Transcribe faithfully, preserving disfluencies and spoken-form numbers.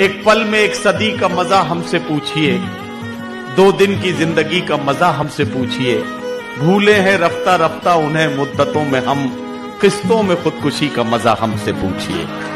एक पल में एक सदी का मजा हमसे पूछिए, दो दिन की जिंदगी का मजा हमसे पूछिए। भूले हैं रफ्ता रफ्ता उन्हें मुद्दतों में हम, किस्तों में खुदकुशी का मजा हमसे पूछिए।